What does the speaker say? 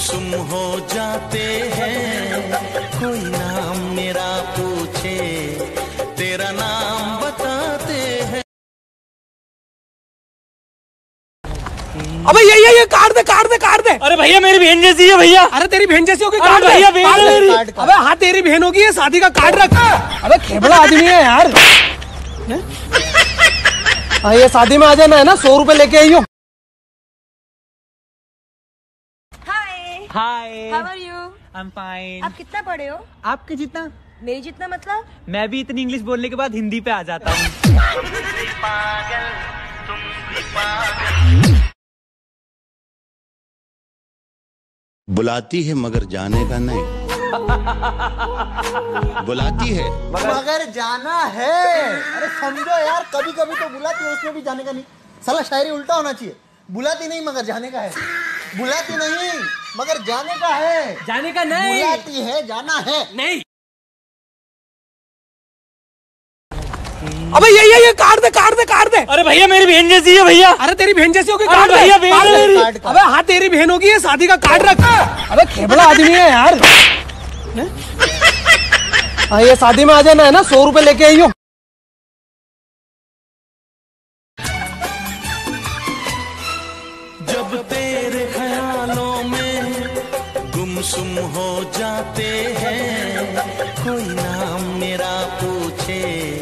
गुमसुम हो जाते हैं, कोई नाम मेरा पूछे, तेरा नाम बताते हैं। अबे ये काट दे। अरे भैया मेरी बहन जैसी है भैया। अरे तेरी बहन जैसी होगी, अरे भैया बहन है मेरी। अबे हाँ तेरी बहन होगी, ये शादी का कार्ड रख। अबे खेबड़ा आदमी है यार। हाँ ये शादी में आ जाना है ना, 100 रुपए लेके आई हो। Hi how are you? I am fine. आप कितना पढ़े हो? आपके जितना? मेरे जितना मतलब? मैं भी इतनी इंग्लिश बोलने के बाद हिंदी पे आ जाता हूँ। बुलाती है मगर जाने का नहीं, बुलाती है मगर जाना है। अरे समझो यार, कभी कभी तो बुलाती है, उसमें भी जाने का नहीं। साला शायरी उल्टा होना चाहिए। बुलाती नहीं मगर जाने का है, बुलाती नहीं मगर जाने का है, जाने का नहीं, बुलाती है जाना है नहीं। अबे ये काट दे। अरे भैया मेरी बहन जैसी है भैया। अरे तेरी बहन जैसी होगी, अरे भैया बहन है मेरी। अबे हाँ तेरी बहन होगी, ये शादी का कार्ड रख। अबे खेबड़ा आदमी है यार। हाँ ये शादी में आ जाना है ना, 100 रुपए लेके आई हो। जब तेरे ख्यालों में गुमसुम हो जाते हैं, कोई नाम मेरा पूछे,